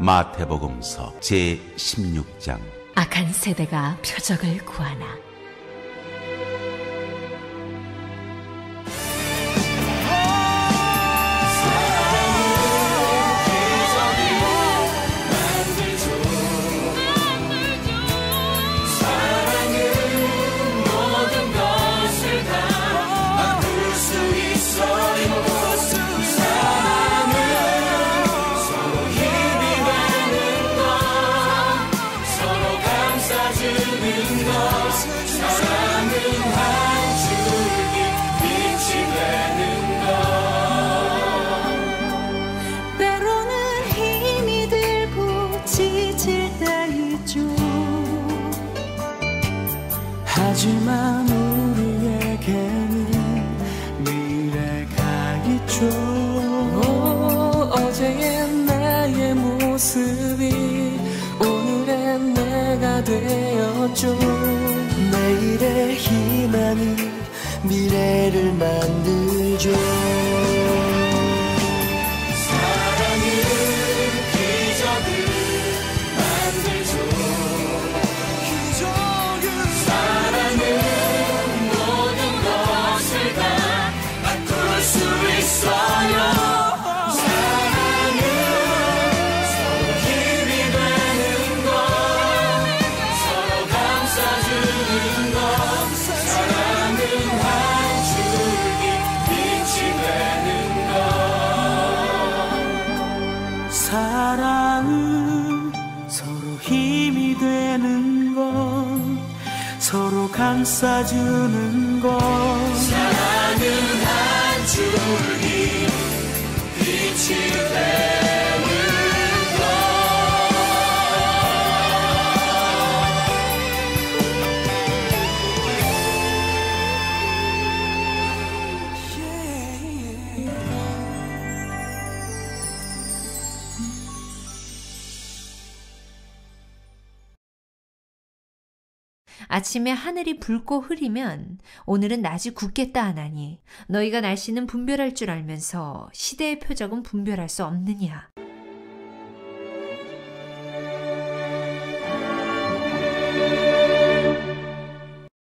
마태복음서 제16장. 악한 세대가 표적을 구하나. 하지만 우리에게는 미래가 있죠. 어제의 나의 모습이 오늘의 내가 되었죠. 내일의 희망이 미래를 만들죠. 사랑은 서로 힘이 되는 것, 서로 감싸주는 것. 사랑은 한 줄기 빛이 되는 것. 아침에 하늘이 붉고 흐리면 오늘은 낮이 굳겠다 하나니 너희가 날씨는 분별할 줄 알면서 시대의 표적은 분별할 수 없느냐.